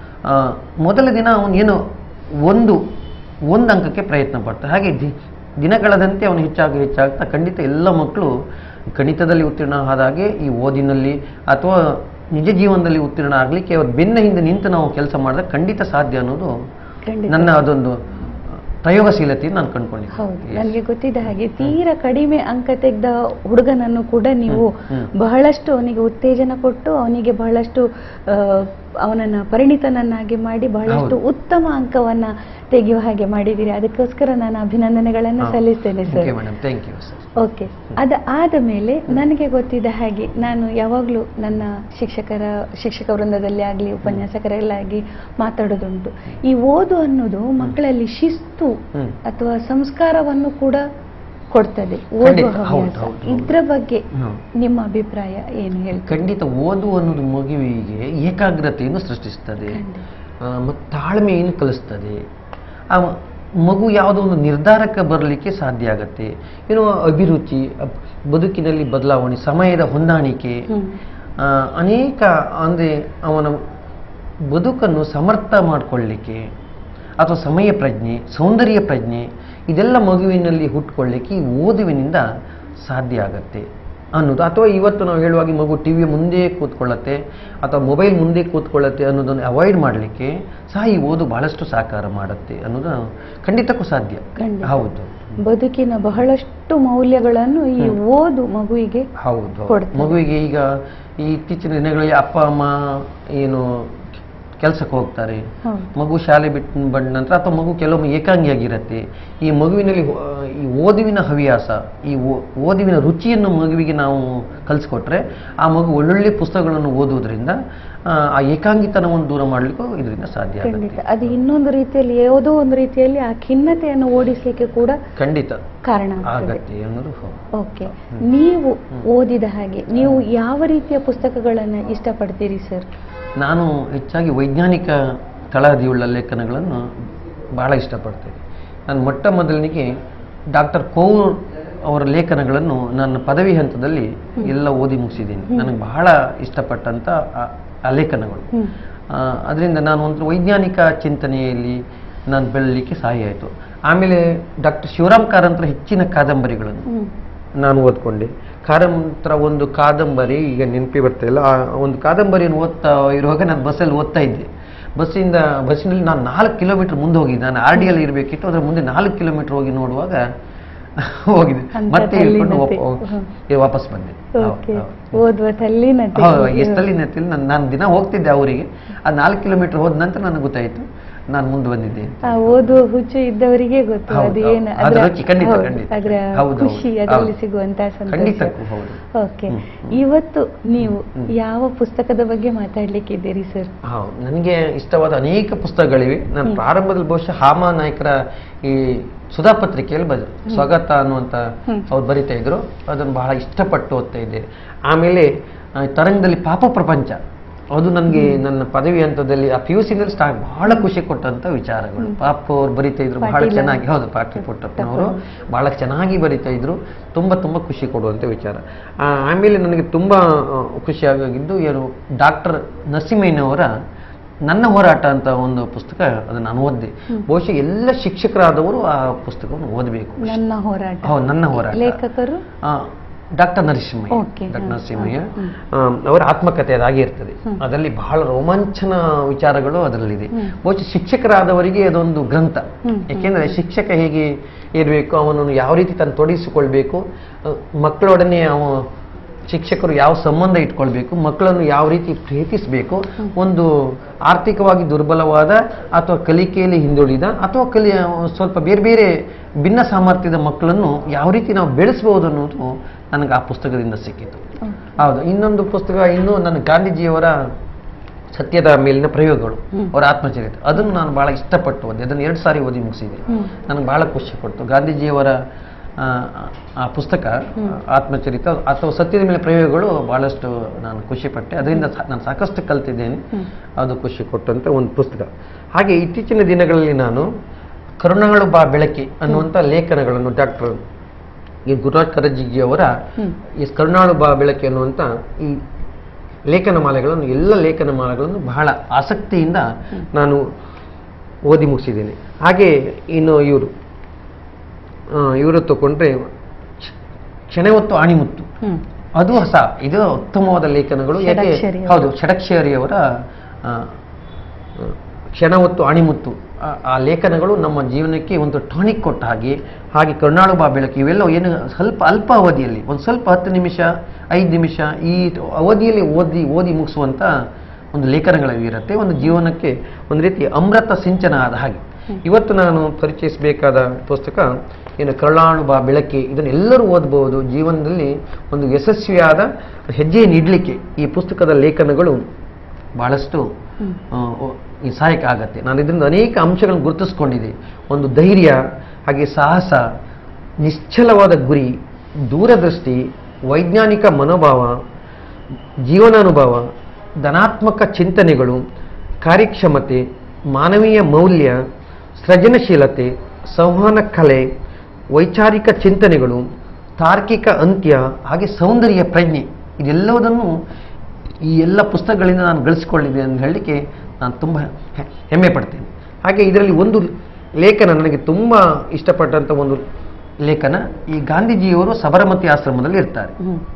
ಮೊದಲ ದಿನ ಅವನು ಏನೋ ಒಂದು ಅಂಕಕ್ಕೆ ಪ್ರಯತ್ನ ಪಡ್ತಾರೆ. ಹಾಗೆ ದಿನಗಳದಂತೆ ಅವನು ಹೆಚ್ಚಾಗ್ತಾ ಖಂಡಿತ ಎಲ್ಲ ಮಕ್ಕಳು ಗಣಿತದಲ್ಲಿ ಉತ್ತೀರ್ಣ ಆದಾಗೆ ಈ ಓದಿನಲ್ಲಿ ಅಥವಾ ನಿಜ ಜೀವನದಲ್ಲಿ ಉತ್ತೀರ್ಣ ಆಗಲಿಕ್ಕೆ ಅವ್ರ ಬೆನ್ನ ಹಿಂದೆ ನಿಂತು ನಾವು ಕೆಲಸ ಮಾಡಿದಾಗ ಖಂಡಿತ ಸಾಧ್ಯ ಅನ್ನೋದು ನನ್ನ ಅದೊಂದು ಪ್ರಯೋಗಶೀಲತೆ ನಾನು ಕಂಡುಕೊಂಡಿದ್ದೆ. ನನಗೆ ಗೊತ್ತಿದ್ದ ಹಾಗೆ ತೀರಾ ಕಡಿಮೆ ಅಂಕ ತೆಗೆದ ಹುಡುಗನನ್ನು ಕೂಡ ನೀವು ಬಹಳಷ್ಟು ಅವನಿಗೆ ಉತ್ತೇಜನ ಕೊಟ್ಟು ಅವನಿಗೆ ಬಹಳಷ್ಟು ಅವನನ್ನು ಪರಿಣಿತನನ್ನಾಗಿ ಮಾಡಿ ಬಹಳಷ್ಟು ಉತ್ತಮ ಅಂಕವನ್ನ ತೆಗೆಯುವ ಹಾಗೆ ಮಾಡಿದ್ದೀರಿ. ಅದಕ್ಕೋಸ್ಕರ ನಾನು ಅಭಿನಂದನೆಗಳನ್ನು ಸಲ್ಲಿಸ್ತೇನೆ ಸರ್. ಓಕೆ, ಅದಾದ ಮೇಲೆ ನನಗೆ ಗೊತ್ತಿದ್ದ ಹಾಗೆ ನಾನು ಯಾವಾಗಲೂ ನನ್ನ ಶಿಕ್ಷಕ ವೃಂದದಲ್ಲಿ ಆಗಲಿ ಉಪನ್ಯಾಸಕರಲ್ಲಾಗಿ ಮಾತಾಡೋದುಂಟು. ಈ ಓದು ಅನ್ನೋದು ಮಕ್ಕಳಲ್ಲಿ ಶಿಸ್ತು ಅಥವಾ ಸಂಸ್ಕಾರವನ್ನು ಕೂಡ ಕೊಡ್ತದೆ. ಓದುವ ಹವ್ಯಾಸ, ಇದ್ರ ಬಗ್ಗೆ ನಿಮ್ಮ ಅಭಿಪ್ರಾಯ ಏನು ಹೇಳಿ? ಖಂಡಿತ ಓದು ಅನ್ನೋದು ಮಗುವಿಗೆ ಏಕಾಗ್ರತೆಯನ್ನು ಸೃಷ್ಟಿಸ್ತದೆ ಮತ್ತು ತಾಳ್ಮೆಯನ್ನು ಕಲಿಸ್ತದೆ. ಆ ಮಗು ಯಾವುದೋ ಒಂದು ನಿರ್ಧಾರಕ್ಕೆ ಬರಲಿಕ್ಕೆ ಸಾಧ್ಯ ಆಗತ್ತೆ. ಏನೋ ಅಭಿರುಚಿ, ಬದುಕಿನಲ್ಲಿ ಬದಲಾವಣೆ, ಸಮಯದ ಹೊಂದಾಣಿಕೆ, ಅನೇಕ ಅಂದರೆ ಅವನ ಬದುಕನ್ನು ಸಮರ್ಥ ಮಾಡಿಕೊಳ್ಳಿಕ್ಕೆ ಅಥವಾ ಸಮಯ ಪ್ರಜ್ಞೆ, ಸೌಂದರ್ಯ ಪ್ರಜ್ಞೆ, ಇದೆಲ್ಲ ಮಗುವಿನಲ್ಲಿ ಹುಟ್ಟುಕೊಳ್ಳಿಕ್ಕೆ ಈ ಓದುವಿನಿಂದ ಸಾಧ್ಯ ಆಗತ್ತೆ ಅನ್ನೋದು. ಅಥವಾ ಇವತ್ತು ನಾವು ಹೇಳುವಾಗ ಮಗು ಟಿವಿಯ ಮುಂದೆ ಕೂತ್ಕೊಳ್ಳುತ್ತೆ ಅಥವಾ ಮೊಬೈಲ್ ಮುಂದೆ ಕೂತ್ಕೊಳ್ಳುತ್ತೆ ಅನ್ನೋದನ್ನು ಅವಾಯ್ಡ್ ಮಾಡಲಿಕ್ಕೆ ಸಹ ಈ ಓದು ಬಹಳಷ್ಟು ಸಹಕಾರ ಮಾಡುತ್ತೆ ಅನ್ನೋದು ಖಂಡಿತಕ್ಕೂ ಸಾಧ್ಯ. ಹೌದು, ಬದುಕಿನ ಬಹಳಷ್ಟು ಮೌಲ್ಯಗಳನ್ನು ಈ ಓದು ಮಗುವಿಗೆ ಮಗುವಿಗೆ ಈಗ ಈ ಇತ್ತೀಚಿನ ದಿನಗಳಲ್ಲಿ ಅಪ್ಪ ಅಮ್ಮ ಏನು ಕೆಲಸಕ್ಕೆ ಹೋಗ್ತಾರೆ, ಮಗು ಶಾಲೆ ಬಂದ ನಂತರ ಅಥವಾ ಮಗು ಕೆಲವೊಮ್ಮೆ ಏಕಾಂಗಿಯಾಗಿರುತ್ತೆ. ಈ ಮಗುವಿನಲ್ಲಿ ಈ ಓದುವಿನ ಹವ್ಯಾಸ, ಈ ಓದುವಿನ ರುಚಿಯನ್ನು ಮಗುವಿಗೆ ನಾವು ಕಲಿಸ್ಕೊಟ್ರೆ ಆ ಮಗು ಒಳ್ಳೊಳ್ಳೆ ಪುಸ್ತಕಗಳನ್ನು ಓದುವುದರಿಂದ ಆ ಏಕಾಂಗಿತನವನ್ನು ದೂರ ಮಾಡಲಿಕ್ಕೂ ಇದರಿಂದ ಸಾಧ್ಯ ಆಗುತ್ತೆ. ಅದು ಇನ್ನೊಂದು ರೀತಿಯಲ್ಲಿ ಯಾವುದೋ ಒಂದು ರೀತಿಯಲ್ಲಿ ಆ ಖಿನ್ನತೆಯನ್ನು ಓಡಿಸಲಿಕ್ಕೆ ಕೂಡ ಖಂಡಿತ ಕಾರಣ ಆಗತ್ತೆ ಅನ್ನೋದು. ಓಕೆ, ನೀವು ಓದಿದ ಹಾಗೆ ನೀವು ಯಾವ ರೀತಿಯ ಪುಸ್ತಕಗಳನ್ನು ಇಷ್ಟಪಡ್ತೀರಿ ಸರ್? ನಾನು ಹೆಚ್ಚಾಗಿ ವೈಜ್ಞಾನಿಕ ತಳಹದಿಯುಳ್ಳ ಲೇಖನಗಳನ್ನು ಬಹಳ ಇಷ್ಟಪಡ್ತೇನೆ. ನಾನು ಮೊಟ್ಟ ಮೊದಲನಿಗೆ ಡಾಕ್ಟರ್ ಕೌರ್ ಅವರ ಲೇಖನಗಳನ್ನು ನನ್ನ ಪದವಿ ಹಂತದಲ್ಲಿ ಎಲ್ಲ ಓದಿ ಮುಗಿಸಿದ್ದೀನಿ. ನನಗೆ ಬಹಳ ಇಷ್ಟಪಟ್ಟಂಥ ಆ ಲೇಖನಗಳು. ಅದರಿಂದ ನಾನು ಒಂದು ವೈಜ್ಞಾನಿಕ ಚಿಂತನೆಯಲ್ಲಿ ನಾನು ಬೆಳಲಿಕ್ಕೆ ಸಹಾಯ ಆಯಿತು. ಆಮೇಲೆ ಡಾಕ್ಟರ್ ಶಿವರಾಮ್ ಕಾರಂತರ ಹೆಚ್ಚಿನ ಕಾದಂಬರಿಗಳನ್ನು ನಾನು ಓದ್ಕೊಂಡೆ. ಕಾರಂತರ ಒಂದು ಕಾದಂಬರಿ ಈಗ ನೆನಪಿ ಬರ್ತಾ ಇಲ್ಲ, ಆ ಒಂದು ಕಾದಂಬರಿಯನ್ನು ಓದ್ತಾ ಇರುವಾಗ ನಾನು ಬಸ್ಸಲ್ಲಿ ಓದ್ತಾ ಇದ್ದೆ. ಬಸ್ಸಿನಲ್ಲಿ ನಾನು 4 ಕಿಲೋಮೀಟರ್ ಮುಂದೆ ಹೋಗಿದ್ದೆ. ನಾನು RD ಇರಬೇಕಿತ್ತು, ಅದರ ಮುಂದೆ 4 ಕಿಲೋಮೀಟರ್ ಹೋಗಿ ನೋಡುವಾಗ ಹೋಗಿದೆ, ಮತ್ತೆ ಹೇಳ್ಕೊಂಡು ವಾಪಸ್ ಬಂದೆ. ತಲ್ಲಿನತಿಲ್ ನಾನು ದಿನ ಹೋಗ್ತಿದ್ದೆ ಅವರಿಗೆ. ಆ 4 ಕಿಲೋಮೀಟರ್ ಹೋದ ನಂತರ ನನಗೆ ಗೊತ್ತಾಯಿತು ನಾನು ಮುಂದೆ ಬಂದಿದ್ದೆ. ಓದುವ ಹುಚ್ಚು ಇದ್ದವರಿಗೆ ಗೊತ್ತು ಅದು ಏನು ಖುಷಿ, ಅದರಲ್ಲಿ ಸಿಗುವಂತಹ ಸಂತೋಷ. ಓಕೆ, ಇವತ್ತು ನೀವು ಯಾವ ಪುಸ್ತಕದ ಬಗ್ಗೆ ಮಾತಾಡ್ಲಿಕ್ಕಿದ್ದೀರಿ ಸರ್? ನನಗೆ ಇಷ್ಟವಾದ ಅನೇಕ ಪುಸ್ತಕಗಳಿವೆ. ನಾನು ಪ್ರಾರಂಭದಲ್ಲಿ ಬಹುಶಃ ಹಾಮಾ ನಾಯ್ಕರ ಈ ಸುಧಾ ಪತ್ರಿಕೆಯಲ್ಲಿ ಸ್ವಾಗತ ಅನ್ನುವಂತ ಅವ್ರು ಬರಿತಾ ಇದ್ರು, ಅದನ್ನು ಬಹಳ ಇಷ್ಟಪಟ್ಟು ಓದ್ತಾ ಇದ್ದೆ. ಆಮೇಲೆ ತರಂಗದಲ್ಲಿ ಪಾಪ ಪ್ರಪಂಚ, ಅದು ನನಗೆ ನನ್ನ ಪದವಿ ಹಂತದಲ್ಲಿ ಆ PUC ಬಹಳ ಖುಷಿ ಕೊಟ್ಟಂತ ವಿಚಾರಗಳು. ಪಾಪ ಅವ್ರು ಬರಿತಾ ಇದ್ರು ಬಹಳ ಚೆನ್ನಾಗಿ. ಹೌದು, ಪಾಟೀಲ್ ಪುಟ್ಟಪ್ಪನವರು ಬಹಳ ಚೆನ್ನಾಗಿ ಬರಿತಾ ಇದ್ರು, ತುಂಬ ಖುಷಿ ಕೊಡುವಂಥ ವಿಚಾರ. ಆಮೇಲೆ ನನಗೆ ತುಂಬ ಖುಷಿ ಆಗಿದ್ದು ಏನು ಡಾಕ್ಟರ್ ನರಸಿಂಹಯ್ಯನವರ ನನ್ನ ಹೋರಾಟ ಅಂತ ಒಂದು ಪುಸ್ತಕ, ಅದನ್ನು ನಾನು ಓದಿದೆ. ಬಹುಶಃ ಎಲ್ಲ ಶಿಕ್ಷಕರಾದವರು ಆ ಪುಸ್ತಕವನ್ನು ಓದಬೇಕು. ನನ್ನ ಹೋರಾಟ. ಲೇಖಕರು ಡಾಕ್ಟರ್ ನರಸಿಂಹಯ್ಯ ಅವರ ಆತ್ಮಕಥೆ ಅದಾಗಿರ್ತದೆ. ಅದರಲ್ಲಿ ಬಹಳ ರೋಮಾಂಚನ ವಿಚಾರಗಳು ಅದರಲ್ಲಿದೆ. ಬಹುಶಃ ಶಿಕ್ಷಕರಾದವರಿಗೆ ಅದೊಂದು ಗ್ರಂಥ. ಯಾಕೆಂದ್ರೆ ಶಿಕ್ಷಕ ಹೇಗೆ ಇರಬೇಕು, ಅವನನ್ನು ಯಾವ ರೀತಿ ತಾನು ತೊಡಗಿಸಿಕೊಳ್ಬೇಕು, ಮಕ್ಕಳೊಡನೆ ಶಿಕ್ಷಕರು ಯಾವ ಸಂಬಂಧ ಇಟ್ಕೊಳ್ಬೇಕು, ಮಕ್ಕಳನ್ನು ಯಾವ ರೀತಿ ಪ್ರೀತಿಸಬೇಕು, ಒಂದು ಆರ್ಥಿಕವಾಗಿ ದುರ್ಬಲವಾದ ಅಥವಾ ಕಲಿಕೆಯಲ್ಲಿ ಹಿಂದುಳಿದ ಅಥವಾ ಸ್ವಲ್ಪ ಬೇರೆ ಭಿನ್ನ ಸಾಮರ್ಥ್ಯದ ಮಕ್ಕಳನ್ನು ಯಾವ ರೀತಿ ನಾವು ಬೆಳೆಸಬಹುದು ಅನ್ನೋದು ನನಗೆ ಆ ಪುಸ್ತಕದಿಂದ ಸಿಕ್ಕಿತು. ಹೌದು, ಇನ್ನೊಂದು ಪುಸ್ತಕ ಇನ್ನೂ ನನ್ನ ಗಾಂಧೀಜಿಯವರ ಸತ್ಯದ ಮೇಲಿನ ಪ್ರಯೋಗಗಳು, ಅವರ ಆತ್ಮಚರಿತ್ರೆ, ಅದನ್ನು ನಾನು ಬಹಳ ಇಷ್ಟಪಟ್ಟು ಓದಿ. ಅದನ್ನು 2 ಸಾರಿ ಓದಿ ಮುಗಿಸಿದೆ. ನನಗೆ ಬಹಳ ಖುಷಿ ಕೊಡ್ತು. ಗಾಂಧೀಜಿಯವರ ಆ ಪುಸ್ತಕ ಆತ್ಮಚರಿತ್ರೆ ಅಥವಾ ಸತ್ಯದ ಮೇಲೆ ಪ್ರಯೋಗಗಳು ಬಹಳಷ್ಟು ನಾನು ಖುಷಿಪಟ್ಟೆ. ಅದರಿಂದ ನಾನು ಸಾಕಷ್ಟು ಕಲ್ತಿದ್ದೇನೆ. ಅದು ಖುಷಿ ಕೊಟ್ಟಂತ ಒಂದು ಪುಸ್ತಕ. ಹಾಗೆ ಇತ್ತೀಚಿನ ದಿನಗಳಲ್ಲಿ ನಾನು ಕರುಣಾಳು ಬಾ ಬೆಳಕಿ ಅನ್ನುವಂಥ ಲೇಖನಗಳನ್ನು ಡಾಕ್ಟರ್ ಗುರುರಾಜ್ ಕರಜಗಿಯವರ ಈ ಕರುಣಾಳು ಬಾ ಬೆಳಕಿ ಅನ್ನುವಂಥ ಈ ಲೇಖನ ಮಾಲೆಗಳನ್ನು, ಎಲ್ಲ ಲೇಖನ ಮಾಲೆಗಳನ್ನು ಬಹಳ ಆಸಕ್ತಿಯಿಂದ ನಾನು ಓದಿ ಮುಗಿಸಿದ್ದೇನೆ. ಹಾಗೆ ಇನ್ನು ಇವರು ತಗೊಂಡ್ರೆ ಕ್ಷಣೆ ಹೊತ್ತು ಆಣಿಮುತ್ತು, ಅದು ಇದು ಉತ್ತಮವಾದ ಲೇಖನಗಳು. ಯಾಕೆ ಹೌದು, ಷಡಕ್ಷರಿಯವರ ಕ್ಷಣ ಹೊತ್ತು ಆಣಿಮುತ್ತು ಆ ಲೇಖನಗಳು ನಮ್ಮ ಜೀವನಕ್ಕೆ ಒಂದು ಟಾನಿಕ್ ಕೊಟ್ಟ ಹಾಗೆ ಕರುಣಾಳು ಬಾ ಬೆಳಕು ಇವೆಲ್ಲ ಏನು ಸ್ವಲ್ಪ ಅಲ್ಪ ಅವಧಿಯಲ್ಲಿ ಒಂದು ಸ್ವಲ್ಪ 10 ನಿಮಿಷ 5 ನಿಮಿಷ ಈ ಅವಧಿಯಲ್ಲಿ ಓದಿ ಮುಗಿಸುವಂಥ ಒಂದು ಲೇಖನಗಳಿರುತ್ತೆ, ಒಂದು ಜೀವನಕ್ಕೆ ಒಂದು ರೀತಿ ಅಮೃತ ಸಿಂಚನ ಆದ ಹಾಗೆ. ಇವತ್ತು ನಾನು ಪರಿಚಯಿಸಬೇಕಾದ ಪುಸ್ತಕ ಏನು ಕರುಳಾಳು ಬಾ ಬೆಳಕಿ, ಇದನ್ನು ಎಲ್ಲರೂ ಓದಬಹುದು. ಜೀವನದಲ್ಲಿ ಒಂದು ಯಶಸ್ವಿಯಾದ ಹೆಜ್ಜೆಯನ್ನು ಇಡಲಿಕ್ಕೆ ಈ ಪುಸ್ತಕದ ಲೇಖನಗಳು ಬಹಳಷ್ಟು ಸಹಾಯಕ ಆಗತ್ತೆ. ನಾನು ಇದರಿಂದ ಅನೇಕ ಅಂಶಗಳನ್ನು ಗುರುತಿಸ್ಕೊಂಡಿದ್ದೆ. ಒಂದು ಧೈರ್ಯ, ಹಾಗೆ ಸಾಹಸ, ನಿಶ್ಚಲವಾದ ಗುರಿ, ದೂರದೃಷ್ಟಿ, ವೈಜ್ಞಾನಿಕ ಮನೋಭಾವ, ಜೀವನಾನುಭವ, ಧನಾತ್ಮಕ ಚಿಂತನೆಗಳು, ಕಾರ್ಯಕ್ಷಮತೆ, ಮಾನವೀಯ ಮೌಲ್ಯ, ಸೃಜನಶೀಲತೆ, ಸಂವಹನ ಕಲೆ, ವೈಚಾರಿಕ ಚಿಂತನೆಗಳು, ತಾರ್ಕಿಕ ಅಂತ್ಯ, ಹಾಗೆ ಸೌಂದರ್ಯ ಪ್ರಜ್ಞೆ, ಇದೆಲ್ಲವುದನ್ನು ಈ ಎಲ್ಲ ಪುಸ್ತಕಗಳಿಂದ ನಾನು ಗಳಿಸಿಕೊಂಡಿದ್ದೆ ಅಂತ ಹೇಳಲಿಕ್ಕೆ ನಾನು ತುಂಬ ಹೆಮ್ಮೆ ಪಡ್ತೇನೆ. ಹಾಗೆ ಇದರಲ್ಲಿ ಒಂದು ಲೇಖನ ನನಗೆ ತುಂಬ ಇಷ್ಟಪಟ್ಟಂಥ ಒಂದು ಲೇಖನ, ಈ ಗಾಂಧೀಜಿಯವರು ಸಬರಮತಿ ಆಶ್ರಮದಲ್ಲಿ ಇರ್ತಾರೆ.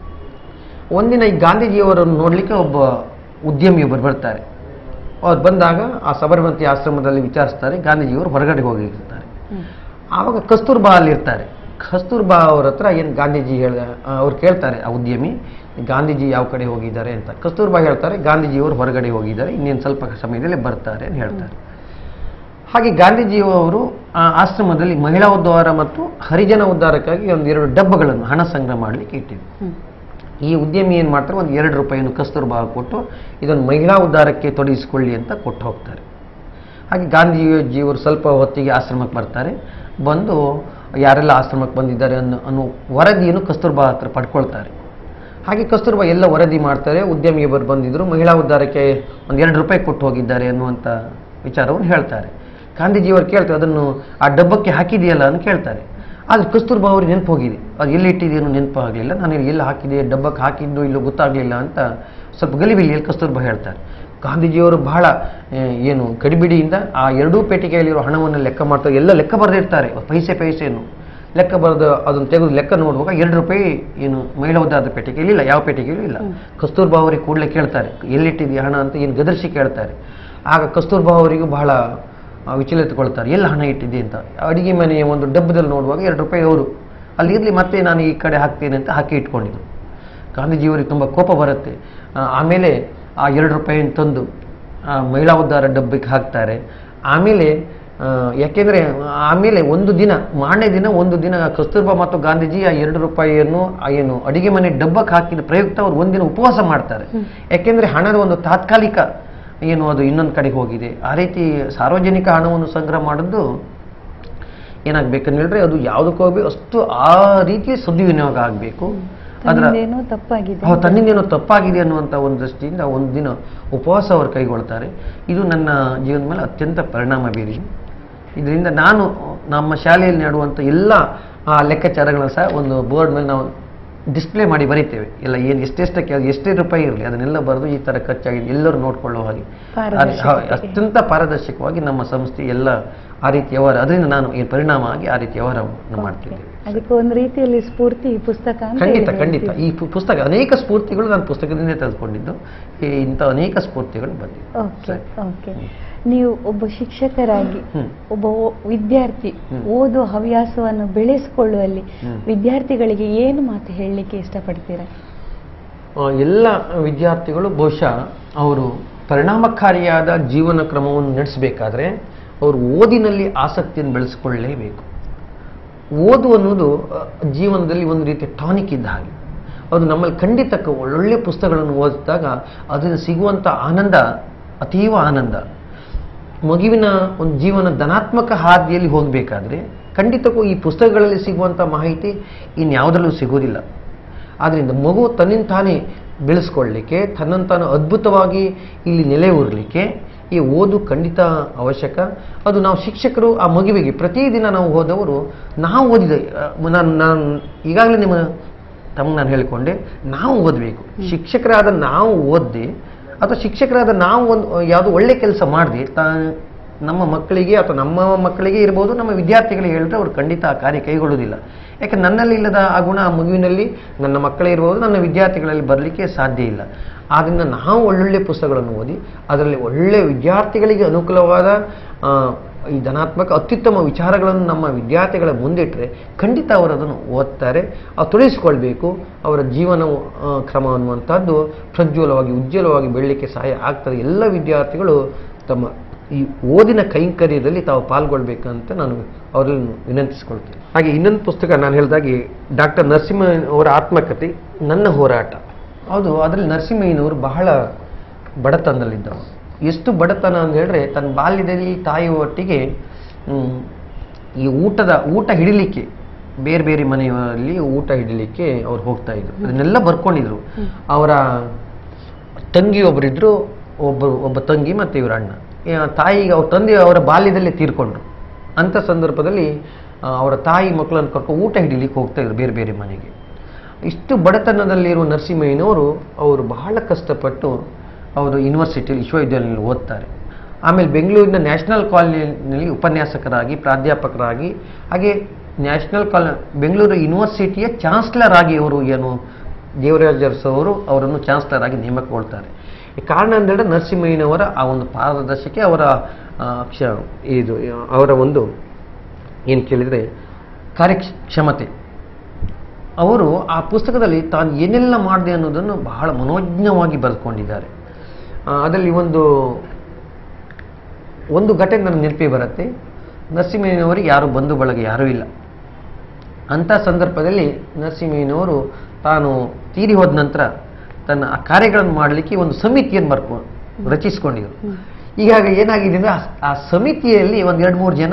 ಒಂದಿನ ಈ ಗಾಂಧೀಜಿಯವರನ್ನು ನೋಡಲಿಕ್ಕೆ ಒಬ್ಬ ಉದ್ಯಮಿಯೊಬ್ಬರು ಬರ್ತಾರೆ. ಅವ್ರು ಬಂದಾಗ ಆ ಸಬರಮತಿ ಆಶ್ರಮದಲ್ಲಿ ವಿಚಾರಿಸ್ತಾರೆ. ಗಾಂಧೀಜಿಯವರು ಹೊರಗಡೆ ಹೋಗಿರ್ತಾರೆ. ಆವಾಗ ಕಸ್ತೂರ್ಬಾ ಅಲ್ಲಿ ಇರ್ತಾರೆ. ಕಸ್ತೂರ್ಬಾ ಅವ್ರ ಹತ್ರ ಏನು ಗಾಂಧೀಜಿ ಅವ್ರು ಕೇಳ್ತಾರೆ, ಆ ಉದ್ಯಮಿ, ಗಾಂಧೀಜಿ ಯಾವ ಕಡೆ ಹೋಗಿದ್ದಾರೆ ಅಂತ. ಕಸ್ತೂರ್ಬಾ ಹೇಳ್ತಾರೆ, ಗಾಂಧೀಜಿಯವರು ಹೊರಗಡೆ ಹೋಗಿದ್ದಾರೆ, ಇನ್ನೇನು ಸ್ವಲ್ಪ ಸಮಯದಲ್ಲಿ ಬರ್ತಾರೆ ಅಂತ ಹೇಳ್ತಾರೆ. ಹಾಗೆ ಗಾಂಧೀಜಿಯವರು ಆ ಆಶ್ರಮದಲ್ಲಿ ಮಹಿಳಾ ಉದ್ಧಾರ ಮತ್ತು ಹರಿಜನ ಉದ್ಧಾರಕ್ಕಾಗಿ ಒಂದು 2 ಡಬ್ಬಗಳನ್ನು ಹಣ ಸಂಗ್ರಹ ಮಾಡಲಿಕ್ಕೆ ಇಟ್ಟಿದ್ರು. ಈ ಉದ್ಯಮಿ ಏನು ಮಾಡ್ತಾರೆ, ಒಂದು 2 ರೂಪಾಯಿಯನ್ನು ಕಸ್ತೂರ್ಬಾ ಕೊಟ್ಟು ಇದನ್ನು ಮಹಿಳಾ ಉದ್ಧಾರಕ್ಕೆ ತೊಡಗಿಸಿಕೊಳ್ಳಿ ಅಂತ ಕೊಟ್ಟು ಹೋಗ್ತಾರೆ. ಹಾಗೆ ಗಾಂಧೀಜಿಯವರು ಸ್ವಲ್ಪ ಹೊತ್ತಿಗೆ ಆಶ್ರಮಕ್ಕೆ ಬರ್ತಾರೆ. ಬಂದು ಯಾರೆಲ್ಲ ಆಶ್ರಮಕ್ಕೆ ಬಂದಿದ್ದಾರೆ ಅನ್ನೋ ವರದಿಯನ್ನು ಕಸ್ತೂರ್ಬಾ ಹತ್ರ ಪಡ್ಕೊಳ್ತಾರೆ. ಹಾಗೆ ಕಸ್ತೂರ್ಬಾ ಎಲ್ಲ ವರದಿ ಮಾಡ್ತಾರೆ. ಉದ್ಯಮಿಯೊಬ್ಬರು ಬಂದಿದ್ದರು, ಮಹಿಳಾ ಉದ್ಧಾರಕ್ಕೆ ಒಂದು 2 ರೂಪಾಯಿ ಕೊಟ್ಟು ಹೋಗಿದ್ದಾರೆ ಅನ್ನುವಂಥ ವಿಚಾರವನ್ನು ಹೇಳ್ತಾರೆ. ಗಾಂಧೀಜಿಯವರು ಕೇಳ್ತಾರೆ, ಅದನ್ನು ಆ ಡಬ್ಬಕ್ಕೆ ಹಾಕಿದೆಯಲ್ಲ ಅಂತ ಕೇಳ್ತಾರೆ. ಆದರೆ ಕಸ್ತೂರ್ಬಾ ಅವ್ರಿಗೆ ನೆನಪು ಹೋಗಿದೆ, ಅದು ಎಲ್ಲಿ ಇಟ್ಟಿದೆಯೋ ನೆನಪು ಆಗಲಿಲ್ಲ, ನಾನು ಎಲ್ಲಿ ಹಾಕಿದೆ, ಡಬ್ಬಕ್ಕೆ ಹಾಕಿದ್ದು ಇಲ್ಲೋ ಗೊತ್ತಾಗಲಿಲ್ಲ ಅಂತ ಸ್ವಲ್ಪ ಗಲಿಬಿಲಿಯಲ್ಲಿ ಕಸ್ತೂರ್ಬಾ ಹೇಳ್ತಾರೆ. ಗಾಂಧೀಜಿಯವರು ಬಹಳ ಏನು ಕಡಿಬಿಡಿಯಿಂದ ಆ 2 ಪೆಟ್ಟಿಗೆಯಲ್ಲಿರೋ ಹಣವನ್ನು ಲೆಕ್ಕ ಮಾಡ್ತಾರೆ. ಎಲ್ಲ ಲೆಕ್ಕ ಬರೆದಿರ್ತಾರೆ, ಪೈಸೆಯನ್ನು ಲೆಕ್ಕ ಬರೆದು ಅದನ್ನು ತೆಗೆದು ಲೆಕ್ಕ ನೋಡುವಾಗ 2 ರೂಪಾಯಿ ಏನು ಮಹಿಳಾ ಉದ್ಧಾರದ ಪೆಟ್ಟಿಗೆಯಲ್ಲಿ ಇಲ್ಲ, ಯಾವ ಪೆಟ್ಟಿಗೆಯಲ್ಲೂ ಇಲ್ಲ. ಕಸ್ತೂರ್ಬಾ ಅವರಿಗೆ ಕೂಡಲೇ ಕೇಳ್ತಾರೆ, ಎಲ್ಲಿಟ್ಟಿದೆಯಾ ಹಣ ಅಂತ ಏನು ಗದರಿಸಿ ಕೇಳ್ತಾರೆ. ಆಗ ಕಸ್ತೂರ್ಬಾ ಅವರಿಗೂ ಬಹಳ ವಿಚಲಿತಗೊಳ್ತಾರೆ, ಎಲ್ಲ ಹಣ ಇಟ್ಟಿದೆ ಅಂತ. ಅಡಿಗೆ ಮನೆಯ ಒಂದು ಡಬ್ಬದಲ್ಲಿ ನೋಡುವಾಗ 2 ರೂಪಾಯಿ ಅವರು ಅಲ್ಲಿ ಇರಲಿ, ಮತ್ತೆ ನಾನು ಈ ಕಡೆ ಹಾಕ್ತೇನೆ ಅಂತ ಹಾಕಿ ಇಟ್ಕೊಂಡಿದ್ದು. ಗಾಂಧೀಜಿಯವರಿಗೆ ತುಂಬ ಕೋಪ ಬರುತ್ತೆ. ಆಮೇಲೆ ಆ 2 ರೂಪಾಯಿಯನ್ನು ತಂದು ಮಹಿಳಾ ಉದ್ಧಾರ ಡಬ್ಬಕ್ಕೆ ಹಾಕ್ತಾರೆ. ಆಮೇಲೆ ಯಾಕೆಂದರೆ ಆಮೇಲೆ ಒಂದು ದಿನ ಮಾರನೇ ದಿನ ಒಂದು ದಿನ ಕಸ್ತೂರ್ಬಾ ಮತ್ತು ಗಾಂಧೀಜಿ ಆ 2 ರೂಪಾಯಿಯನ್ನು ಏನು ಅಡಿಗೆ ಮನೆ ಡಬ್ಬಕ್ಕೆ ಹಾಕಿದ ಪ್ರಯುಕ್ತ ಅವರು ಒಂದಿನ ಉಪವಾಸ ಮಾಡ್ತಾರೆ. ಯಾಕೆಂದರೆ ಹಣದ ಒಂದು ತಾತ್ಕಾಲಿಕ ಏನು ಅದು ಇನ್ನೊಂದು ಕಡೆಗೆ ಹೋಗಿದೆ. ಆ ರೀತಿ ಸಾರ್ವಜನಿಕ ಹಣವನ್ನು ಸಂಗ್ರಹ ಮಾಡೋದು ಏನಾಗಬೇಕಂತ ಹೇಳಿದ್ರೆ ಅದು ಯಾವುದಕ್ಕೂ ಹೋಗಬೇಕು, ಅಷ್ಟು ಆ ರೀತಿ ಸದ್ವಿನಿಯೋಗ ಆಗಬೇಕು. ತನ್ನಿಂದೇನೋ ತಪ್ಪಾಗಿದೆ ಅನ್ನುವಂಥ ಒಂದು ದೃಷ್ಟಿಯಿಂದ ಒಂದು ದಿನ ಉಪವಾಸ ಅವರು ಕೈಗೊಳ್ತಾರೆ. ಇದು ನನ್ನ ಜೀವನದ ಮೇಲೆ ಅತ್ಯಂತ ಪರಿಣಾಮ ಬೀರಿದೆ. ಇದರಿಂದ ನಾನು ನಮ್ಮ ಶಾಲೆಯಲ್ಲಿ ನಡೆಯುವಂಥ ಎಲ್ಲ ಲೆಕ್ಕಾಚಾರಗಳನ್ನು ಸಹ ಒಂದು ಬೋರ್ಡ್ ಮೇಲೆ ನಾವು ಡಿಸ್ಪ್ಲೇ ಮಾಡಿ ಬರೀತೇವೆ. ಎಲ್ಲ ಏನು ಎಷ್ಟೇ ರೂಪಾಯಿ ಇರಲಿ ಅದನ್ನೆಲ್ಲ ಬರೆದು ಈ ಥರ ಖರ್ಚಾಗಿದೆ ಎಲ್ಲರೂ ನೋಡ್ಕೊಳ್ಳೋ ಹಾಗೆ ಅತ್ಯಂತ ಪಾರದರ್ಶಕವಾಗಿ ನಮ್ಮ ಸಂಸ್ಥೆ ಎಲ್ಲ ಆ ರೀತಿ ವ್ಯವಹಾರ, ಅದರಿಂದ ನಾನು ಏನು ಪರಿಣಾಮ ಆಗಿ ಆ ರೀತಿ ವ್ಯವಹಾರವನ್ನು ಮಾಡ್ತಿದ್ದೇವೆ. ಅದಕ್ಕೆ ಒಂದು ರೀತಿಯಲ್ಲಿ ಸ್ಫೂರ್ತಿ ಈ ಪುಸ್ತಕ. ಖಂಡಿತ ಈ ಪುಸ್ತಕ ಅನೇಕ ಸ್ಫೂರ್ತಿಗಳು ನಾನು ಪುಸ್ತಕದಿಂದ ತೆಗೆದುಕೊಂಡಿದ್ದು, ಇಂಥ ಅನೇಕ ಸ್ಫೂರ್ತಿಗಳು ಬಂದಿದೆ. ಓಕೆ. ನೀವು ಒಬ್ಬ ಶಿಕ್ಷಕರಾಗಿ ಒಬ್ಬ ವಿದ್ಯಾರ್ಥಿ ಓದುವ ಹವ್ಯಾಸವನ್ನು ಬೆಳೆಸಿಕೊಳ್ಳುವಲ್ಲಿ ವಿದ್ಯಾರ್ಥಿಗಳಿಗೆ ಏನು ಮಾತು ಹೇಳಲಿಕ್ಕೆ ಇಷ್ಟಪಡ್ತೀರಾ? ಎಲ್ಲ ವಿದ್ಯಾರ್ಥಿಗಳು ಬಹುಶಃ ಅವರು ಪರಿಣಾಮಕಾರಿಯಾದ ಜೀವನ ಕ್ರಮವನ್ನು ನಡೆಸಬೇಕಾದ್ರೆ ಅವರು ಓದಿನಲ್ಲಿ ಆಸಕ್ತಿಯನ್ನು ಬೆಳೆಸಿಕೊಳ್ಳಲೇಬೇಕು. ಓದು ಅನ್ನೋದು ಜೀವನದಲ್ಲಿ ಒಂದು ರೀತಿಯ ಟಾನಿಕ್ ಇದ್ದ ಹಾಗೆ. ಅದು ನಮ್ಮಲ್ಲಿ ಖಂಡಿತ ಒಳ್ಳೊಳ್ಳೆ ಪುಸ್ತಕಗಳನ್ನು ಓದಿದಾಗ ಅದರಿಂದ ಸಿಗುವಂಥ ಆನಂದ ಅತೀವ ಆನಂದ. ಮಗುವಿನ ಒಂದು ಜೀವನ ಧನಾತ್ಮಕ ಹಾದಿಯಲ್ಲಿ ಹೋಗಬೇಕಾದ್ರೆ ಖಂಡಿತಕ್ಕೂ ಈ ಪುಸ್ತಕಗಳಲ್ಲಿ ಸಿಗುವಂಥ ಮಾಹಿತಿ ಇನ್ಯಾವುದರಲ್ಲೂ ಸಿಗೋದಿಲ್ಲ. ಆದ್ದರಿಂದ ಮಗು ತನ್ನಿಂದ ತಾನೇ ಬೆಳೆಸ್ಕೊಳ್ಳಲಿಕ್ಕೆ, ತನ್ನನ್ನು ತಾನು ಅದ್ಭುತವಾಗಿ ಇಲ್ಲಿ ನೆಲೆ ಊರಲಿಕ್ಕೆ ಈ ಓದು ಖಂಡಿತ ಅವಶ್ಯಕ. ಅದು ನಾವು ಶಿಕ್ಷಕರು ಆ ಮಗುವಿಗೆ ಪ್ರತಿದಿನ ನಾವು ಹೋದವರು ನಾವು ಓದಿದೆ, ನಾನು ಈಗಾಗಲೇ ನಿಮ್ಮ ತಮಗೆ ನಾನು ಹೇಳಿಕೊಂಡೆ, ನಾವು ಓದಬೇಕು. ಶಿಕ್ಷಕರಾದ ನಾವು ಓದಿ ಅಥವಾ ಶಿಕ್ಷಕರಾದ ನಾವು ಒಂದು ಯಾವುದೋ ಒಳ್ಳೆ ಕೆಲಸ ಮಾಡಿದೆ ನಮ್ಮ ಮಕ್ಕಳಿಗೆ ಅಥವಾ ನಮ್ಮ ಮಕ್ಕಳಿಗೆ ಇರ್ಬೋದು, ನಮ್ಮ ವಿದ್ಯಾರ್ಥಿಗಳಿಗೆ ಹೇಳಿದ್ರೆ ಅವರು ಖಂಡಿತ ಆ ಕಾರ್ಯ ಕೈಗೊಳ್ಳುವುದಿಲ್ಲ. ಯಾಕೆ ನನ್ನಲ್ಲಿ ಇಲ್ಲದ ಆ ಗುಣ ಆ ಮಗುವಿನಲ್ಲಿ ನನ್ನ ಮಕ್ಕಳೇ ಇರ್ಬೋದು, ನನ್ನ ವಿದ್ಯಾರ್ಥಿಗಳಲ್ಲಿ ಬರಲಿಕ್ಕೆ ಸಾಧ್ಯ ಇಲ್ಲ. ಆದ್ದರಿಂದ ನಾವು ಒಳ್ಳೊಳ್ಳೆ ಪುಸ್ತಕಗಳನ್ನು ಓದಿ ಅದರಲ್ಲಿ ಒಳ್ಳೆ ವಿದ್ಯಾರ್ಥಿಗಳಿಗೆ ಅನುಕೂಲವಾದ ಈ ಧನಾತ್ಮಕ ಅತ್ಯುತ್ತಮ ವಿಚಾರಗಳನ್ನು ನಮ್ಮ ವಿದ್ಯಾರ್ಥಿಗಳ ಮುಂದಿಟ್ಟರೆ ಖಂಡಿತ ಅವರು ಅದನ್ನು ಓದ್ತಾರೆ. ತೊಡಗಿಸಿಕೊಳ್ಬೇಕು. ಅವರ ಜೀವನ ಕ್ರಮ ಅನ್ನುವಂಥದ್ದು ಪ್ರಜ್ವಲವಾಗಿ ಉಜ್ವಲವಾಗಿ ಬೆಳಲಿಕ್ಕೆ ಸಹಾಯ ಆಗ್ತದೆ. ಎಲ್ಲ ವಿದ್ಯಾರ್ಥಿಗಳು ತಮ್ಮ ಈ ಓದಿನ ಕೈಂಕರ್ಯದಲ್ಲಿ ತಾವು ಪಾಲ್ಗೊಳ್ಬೇಕಂತ ನಾನು ಅವರಲ್ಲಿ ವಿನಂತಿಸಿಕೊಳ್ತೇನೆ. ಹಾಗೆ ಇನ್ನೊಂದು ಪುಸ್ತಕ ನಾನು ಹೇಳಿದಾಗೆ ಡಾಕ್ಟರ್ ನರಸಿಂಹಯ್ಯನವರ ಆತ್ಮಕಥೆ ನನ್ನ ಹೋರಾಟ. ಹೌದು, ಅದರಲ್ಲಿ ನರಸಿಂಹಯ್ಯನವರು ಬಹಳ ಬಡತನದಲ್ಲಿದ್ದವರು. ಎಷ್ಟು ಬಡತನ ಅಂತ ಹೇಳಿದ್ರೆ, ತನ್ನ ಬಾಲ್ಯದಲ್ಲಿ ತಾಯಿಯ ಒಟ್ಟಿಗೆ ಈ ಊಟ ಹಿಡಿಲಿಕ್ಕೆ ಬೇರೆ ಬೇರೆ ಮನೆಯಲ್ಲಿ ಊಟ ಹಿಡಿಲಿಕ್ಕೆ ಅವ್ರು ಹೋಗ್ತಾ ಇದ್ರು. ಅದನ್ನೆಲ್ಲ ಬರ್ಕೊಂಡಿದ್ರು. ಅವರ ತಂಗಿ ಒಬ್ಬರಿದ್ರು, ಒಬ್ಬ ತಂಗಿ ಮತ್ತು ಇವರ ಅಣ್ಣ. ತಾಯಿಗೆ ಅವ್ರ ತಂದೆ ಅವರ ಬಾಲ್ಯದಲ್ಲೇ ತೀರ್ಕೊಂಡ್ರು. ಅಂಥ ಸಂದರ್ಭದಲ್ಲಿ ಅವರ ತಾಯಿ ಮಕ್ಕಳನ್ನು ಕರ್ಕೊಂಡು ಊಟ ಹಿಡಿಲಿಕ್ಕೆ ಹೋಗ್ತಾ ಇದ್ರು ಬೇರೆ ಬೇರೆ ಮನೆಗೆ. ಇಷ್ಟು ಬಡತನದಲ್ಲಿರುವ ನರಸಿಂಹಯ್ಯನವರು ಅವರು ಬಹಳ ಕಷ್ಟಪಟ್ಟು ಅವರು ಯೂನಿವರ್ಸಿಟಿಯಲ್ಲಿ ವಿಶ್ವವಿದ್ಯಾಲಯದಲ್ಲಿ ಓದ್ತಾರೆ. ಆಮೇಲೆ ಬೆಂಗಳೂರಿನ ನ್ಯಾಷನಲ್ ಕಾಲೇಜಿನಲ್ಲಿ ಉಪನ್ಯಾಸಕರಾಗಿ ಪ್ರಾಧ್ಯಾಪಕರಾಗಿ ಹಾಗೆ ಬೆಂಗಳೂರು ಯೂನಿವರ್ಸಿಟಿಯ ಚಾನ್ಸ್ಲರ್ ಆಗಿ ಅವರು ದೇವರಾಜ ಅರಸು ಅವರು ಅವರನ್ನು ಚಾನ್ಸ್ಲರ್ ಆಗಿ ನೇಮಕಗೊಳ್ತಾರೆ. ಈ ಕಾರಣ ಅಂದರೆ ನರಸಿಂಹಯ್ಯನವರ ಆ ಒಂದು ಪಾರದರ್ಶಕ್ಕೆ ಅವರ ಒಂದು ಏನು ಕೇಳಿದರೆ ಕಾರ್ಯಕ್ಷಮತೆ. ಅವರು ಆ ಪುಸ್ತಕದಲ್ಲಿ ತಾನು ಏನೆಲ್ಲ ಮಾಡಿದೆ ಅನ್ನೋದನ್ನು ಬಹಳ ಮನೋಜ್ಞವಾಗಿ ಬರೆದುಕೊಂಡಿದ್ದಾರೆ. ಅದರಲ್ಲಿ ಒಂದು ಘಟನೆ ನನ್ನ ನೆನಪಿಗೆ ಬರುತ್ತೆ. ನರಸಿಂಹಯ್ಯನವರಿಗೆ ಯಾರು ಬಂಧು ಬಳಗ ಯಾರೂ ಇಲ್ಲ. ಅಂಥ ಸಂದರ್ಭದಲ್ಲಿ ನರಸಿಂಹಯ್ಯನವರು ತಾನು ತೀರಿ ಹೋದ ನಂತರ ತನ್ನ ಆ ಕಾರ್ಯಗಳನ್ನು ಮಾಡಲಿಕ್ಕೆ ಒಂದು ಸಮಿತಿಯನ್ನು ರಚಿಸ್ಕೊಂಡಿದ್ರು. ಈಗಾಗ ಏನಾಗಿದೆ ಅಂದರೆ ಆ ಸಮಿತಿಯಲ್ಲಿ ಒಂದು 2-3 ಜನ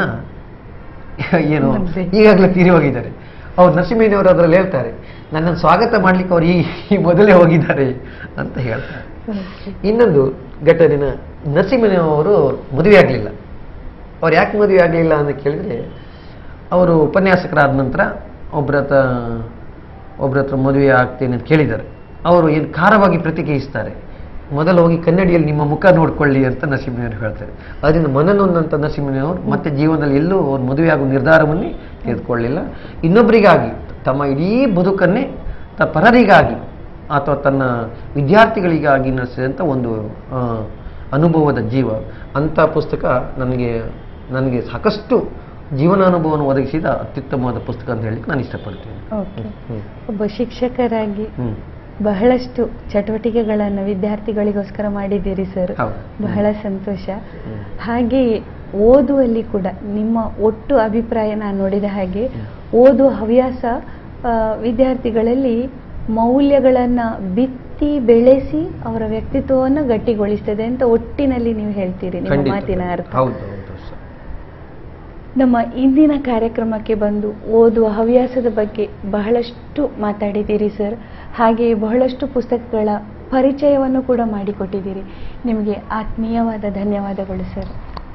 ಈಗಾಗಲೇ ತೀರಿ ಹೋಗಿದ್ದಾರೆ. ಅವ್ರು ನರಸಿಂಹಯ್ಯನವರು ಅದರಲ್ಲಿ ಹೇಳ್ತಾರೆ, ನನ್ನನ್ನು ಸ್ವಾಗತ ಮಾಡಲಿಕ್ಕೆ ಅವ್ರು ಈ ಮೊದಲೇ ಹೋಗಿದ್ದಾರೆ ಅಂತ ಹೇಳ್ತಾರೆ. ಇನ್ನೊಂದು ಘಟನೆನ, ನರಸಿಂಹಯ್ಯನವರು ಮದುವೆ ಆಗಲಿಲ್ಲ. ಅವ್ರು ಯಾಕೆ ಮದುವೆ ಆಗಲಿಲ್ಲ ಅಂತ ಕೇಳಿದರೆ, ಅವರು ಉಪನ್ಯಾಸಕರಾದ ನಂತರ ಒಬ್ಬರ ಹತ್ರ ಮದುವೆ ಆಗ್ತೇನೆ ಅಂತ ಕೇಳಿದ್ದಾರೆ. ಅವರು ಏನು ಖಾರವಾಗಿ ಪ್ರತಿಕ್ರಿಯಿಸ್ತಾರೆ, ಮೊದಲು ಹೋಗಿ ಕನ್ನಡಿಯಲ್ಲಿ ನಿಮ್ಮ ಮುಖ ನೋಡ್ಕೊಳ್ಳಿ ಅಂತ ನರಸಿಂಹಯ್ಯನವರು ಹೇಳ್ತಾರೆ. ಅದರಿಂದ ಮನನೊಂದಂಥ ನರಸಿಂಹಯ್ಯನವರು ಮತ್ತೆ ಜೀವನದಲ್ಲಿ ಎಲ್ಲೂ ಅವ್ರು ಮದುವೆ ಆಗುವ ನಿರ್ಧಾರವನ್ನೇ ತೆಗೆದುಕೊಳ್ಳಿಲ್ಲ. ಇನ್ನೊಬ್ಬರಿಗಾಗಿ ತಮ್ಮ ಇಡೀ ಬದುಕನ್ನೇ ಪರರಿಗಾಗಿ ಅಥವಾ ತನ್ನ ವಿದ್ಯಾರ್ಥಿಗಳಿಗಾಗಿ ನಡೆಸಿದಂಥ ಒಂದು ಅನುಭವದ ಜೀವ. ಅಂಥ ಪುಸ್ತಕ ನನಗೆ ಸಾಕಷ್ಟು ಜೀವನಾನುಭವವನ್ನು ಒದಗಿಸಿದ ಅತ್ಯುತ್ತಮವಾದ ಪುಸ್ತಕ ಅಂತ ಹೇಳಿ ನಾನು ಇಷ್ಟಪಡ್ತೀನಿ. ಒಬ್ಬ ಶಿಕ್ಷಕರಾಗಿ ಬಹಳಷ್ಟು ಚಟುವಟಿಕೆಗಳನ್ನು ವಿದ್ಯಾರ್ಥಿಗಳಿಗೋಸ್ಕರ ಮಾಡಿದ್ದೀರಿ ಸರ್, ಬಹಳ ಸಂತೋಷ. ಹಾಗೆ ಓದುವಲ್ಲಿ ಕೂಡ ನಿಮ್ಮ ಒಟ್ಟು ಅಭಿಪ್ರಾಯ ನಾನು ನೋಡಿದ ಹಾಗೆ ಓದುವ ಹವ್ಯಾಸ ವಿದ್ಯಾರ್ಥಿಗಳಲ್ಲಿ ಮೌಲ್ಯಗಳನ್ನು ಬಿತ್ತಿ ಬೆಳೆಸಿ ಅವರ ವ್ಯಕ್ತಿತ್ವವನ್ನು ಗಟ್ಟಿಗೊಳಿಸ್ತದೆ ಅಂತ ಒಟ್ಟಿನಲ್ಲಿ ನೀವು ಹೇಳ್ತೀರಿ ನಿಮ್ಮ ಮಾತಿನ ಅರ್ಥ. ನಮ್ಮ ಇಂದಿನ ಕಾರ್ಯಕ್ರಮಕ್ಕೆ ಬಂದು ಓದುವ ಹವ್ಯಾಸದ ಬಗ್ಗೆ ಬಹಳಷ್ಟು ಮಾತಾಡಿದ್ದೀರಿ ಸರ್. ಹಾಗೆಯೇ ಬಹಳಷ್ಟು ಪುಸ್ತಕಗಳ ಪರಿಚಯವನ್ನು ಕೂಡ ಮಾಡಿಕೊಟ್ಟಿದ್ದೀರಿ. ನಿಮಗೆ ಆತ್ಮೀಯವಾದ ಧನ್ಯವಾದಗಳು ಸರ್.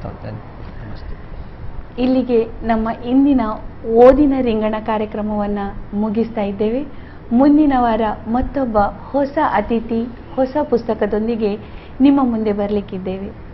ಇಲ್ಲಿಗೆ ನಮ್ಮ ಇಂದಿನ ಓದಿನ ರಿಂಗಣ ಕಾರ್ಯಕ್ರಮವನ್ನು ಮುಗಿಸ್ತಾ ಇದ್ದೇವೆ. ಮುಂದಿನ ವಾರ ಮತ್ತೊಬ್ಬ ಹೊಸ ಅತಿಥಿ ಹೊಸ ಪುಸ್ತಕದೊಂದಿಗೆ ನಿಮ್ಮ ಮುಂದೆ ಬರಲಿಕ್ಕಿದ್ದೇವೆ.